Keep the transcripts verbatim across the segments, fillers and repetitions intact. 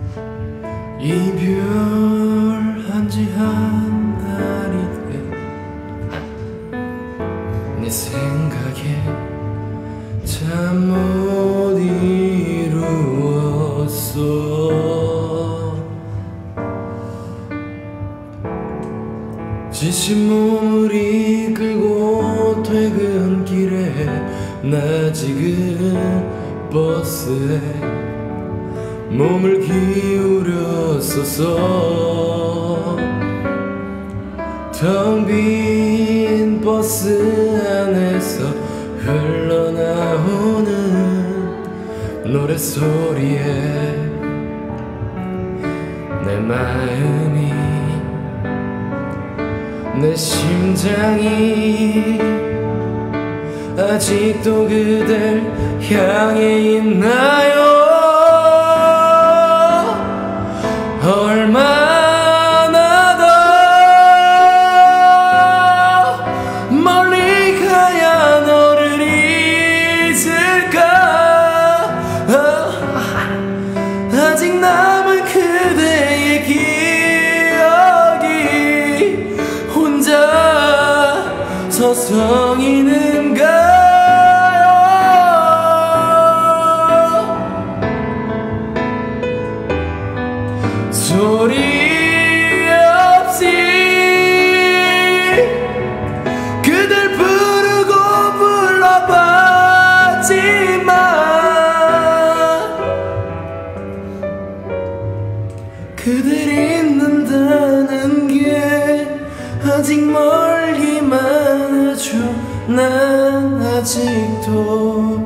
이별한 지 한 달이 돼 내 생각에 잠 못 이루었어. 지친 몸을 이끌고 퇴근길에 나 지금 버스에 몸을 기울였었어. 텅 빈 버스 안에서 흘러나오는 노랫소리에 내 마음이 내 심장이 아직도 그댈 향해 있나요? 얼마나 더 멀리 가야 너를 잊을까? 아직 남은 그대의 기억이 혼자 서성이는가? 소리 없이 그댈 부르고 불러봤지만 그댈 잊는다는 게 아직 멀기만 하죠. 난 아직도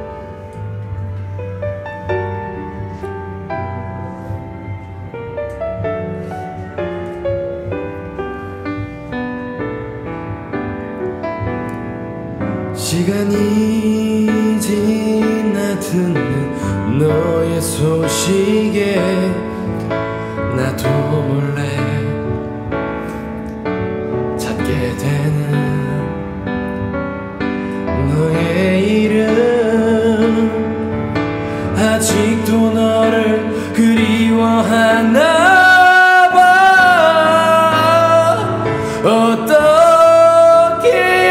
시간이 지나 듣는 너의 소식에 나도 몰래 찾게 되는 너의 이름. 아직도 너를 그리워하나 봐. 어떻게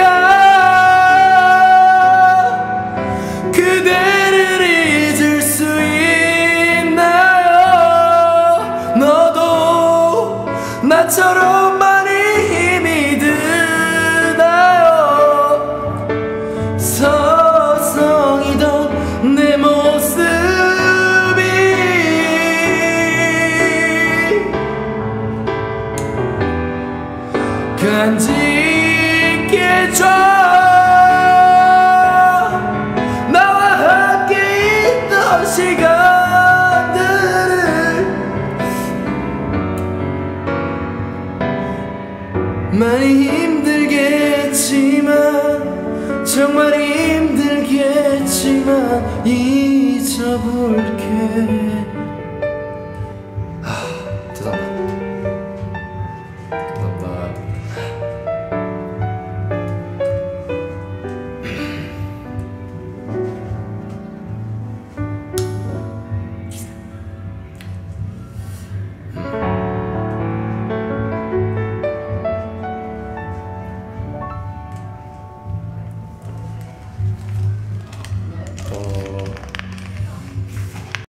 그대를 잊을 수 있나요? 너도 나처럼 많이 힘이 드나요? 서성이던 내 모습이 간직해줘.